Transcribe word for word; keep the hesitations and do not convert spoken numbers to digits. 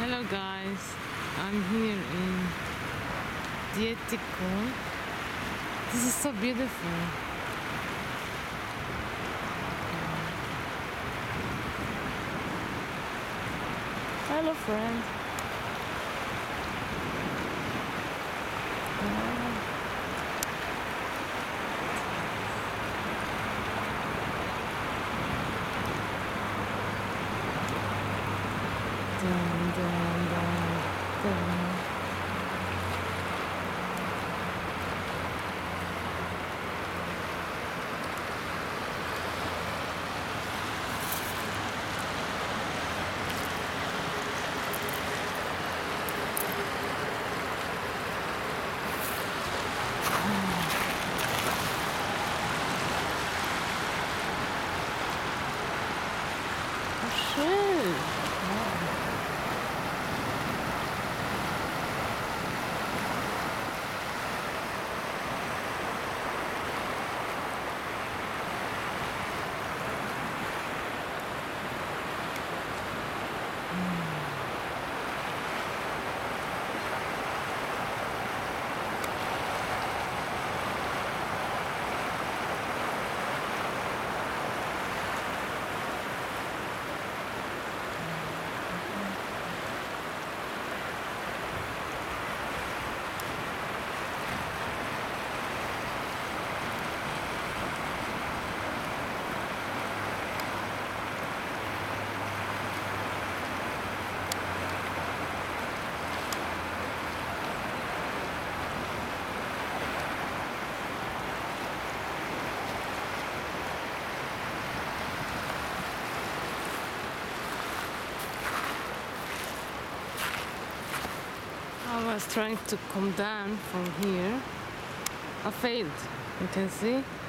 Hello guys, I'm here in Dietico. This is so beautiful. Hello friend. Dun, dun, dun, dun. Oh shit! Wow. I was trying to come down from here. I failed, you can see.